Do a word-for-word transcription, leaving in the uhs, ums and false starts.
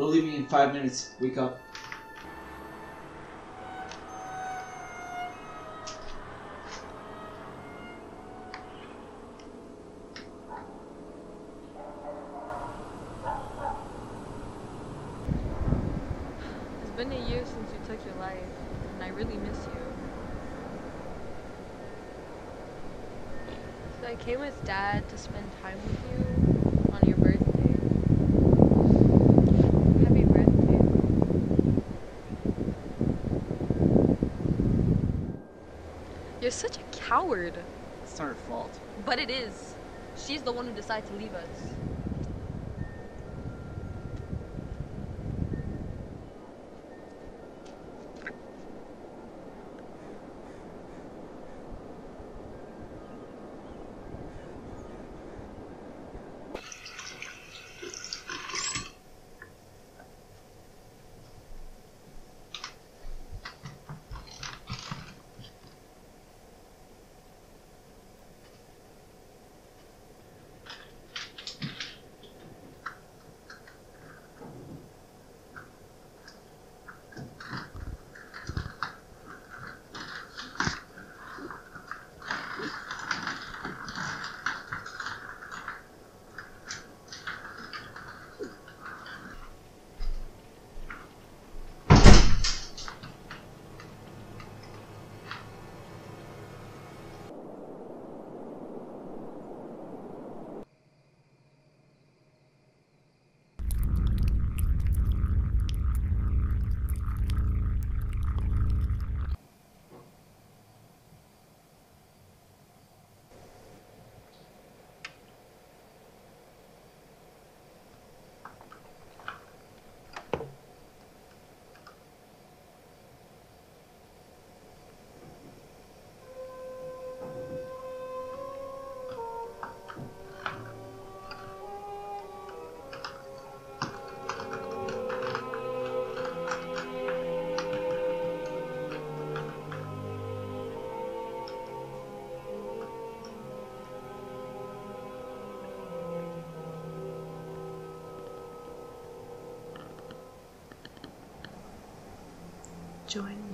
We're leaving in five minutes. Wake up. It's been a year since you took your life, and I really miss you. So I came with Dad to spend time with you on your birthday. Happy birthday. You're such a coward. It's not her fault. But it is. She's the one who decided to leave us. Join me.